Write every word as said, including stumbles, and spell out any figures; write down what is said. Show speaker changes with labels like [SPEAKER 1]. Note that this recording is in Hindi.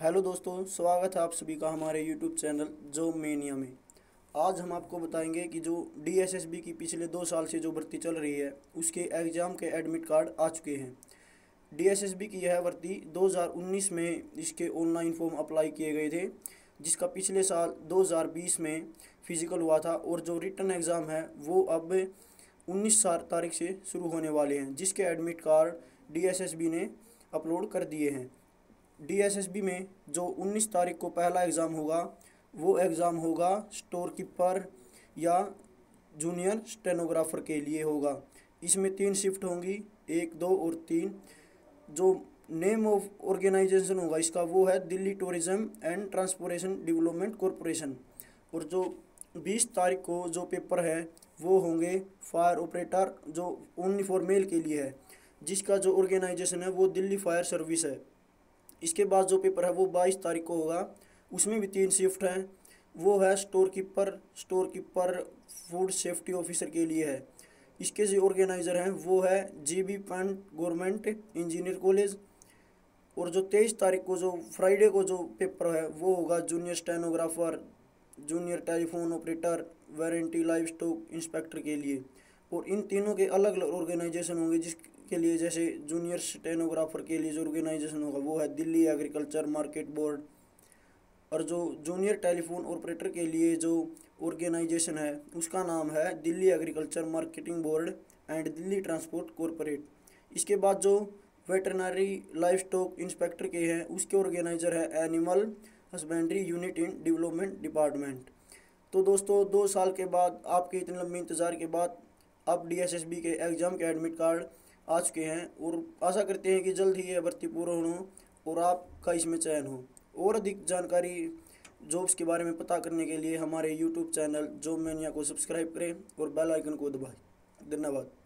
[SPEAKER 1] हेलो दोस्तों, स्वागत है आप सभी का हमारे यूट्यूब चैनल जॉब मेनिया में। आज हम आपको बताएंगे कि जो डीएसएसबी की पिछले दो साल से जो भर्ती चल रही है उसके एग्ज़ाम के एडमिट कार्ड आ चुके हैं। डीएसएसबी की यह भर्ती दो हज़ार उन्नीस में इसके ऑनलाइन फॉर्म अप्लाई किए गए थे, जिसका पिछले साल दो हज़ार बीस में फिजिकल हुआ था और जो रिटन एग्ज़ाम है वो अब उन्नीस तारीख से शुरू होने वाले हैं, जिसके एडमिट कार्ड डीएसएसबी ने अपलोड कर दिए हैं। डीएसएसबी में जो उन्नीस तारीख को पहला एग्ज़ाम होगा वो एग्ज़ाम होगा स्टोर कीपर या जूनियर स्टेनोग्राफर के लिए होगा। इसमें तीन शिफ्ट होंगी, एक, दो और तीन। जो नेम ऑफ ऑर्गेनाइजेशन होगा इसका वो है Delhi tourism and transportation development corporation. और जो बीस तारीख को जो पेपर है वो होंगे फायर ऑपरेटर, जो ओनली फॉर मेल के लिए है, जिसका जो ऑर्गेनाइजेशन है वो दिल्ली फायर सर्विस है। इसके बाद जो पेपर है वो बाईस तारीख को होगा, उसमें भी तीन शिफ्ट हैं। वो है store keeper store keeper food safety officer के लिए है। इसके जो ऑर्गेनाइज़र हैं वो है GB Pant government engineer college. और जो तेईस तारीख को जो फ्राइडे को जो पेपर है वो होगा junior stenographer, junior telephone operator, veterinary livestock inspector के लिए। और इन तीनों के अलग अलग ऑर्गेनाइजेशन होंगे, जिसके लिए जैसे जूनियर स्टेनोग्राफर के लिए जो ऑर्गेनाइजेशन होगा वो है दिल्ली एग्रीकल्चर मार्केट बोर्ड। और जो जूनियर टेलीफोन ऑपरेटर के लिए जो ऑर्गेनाइजेशन है उसका नाम है Delhi agriculture marketing board and Delhi transport corporate. इसके बाद जो वेटरनरी लाइव स्टॉक इंस्पेक्टर के हैं उसके ऑर्गेनाइजर है animal husbandry unit in development department. तो दोस्तों, दो साल के बाद, आपके इतने लंबे इंतज़ार के बाद अब डीएसएसबी के एग्ज़ाम के एडमिट कार्ड आ चुके हैं और आशा करते हैं कि जल्द ही यह भर्ती पूर्ण हो और आपका इसमें चयन हो। और अधिक जानकारी जॉब्स के बारे में पता करने के लिए हमारे यूट्यूब चैनल जॉब मेनिया को सब्सक्राइब करें और बेल आइकन को दबाएं। धन्यवाद।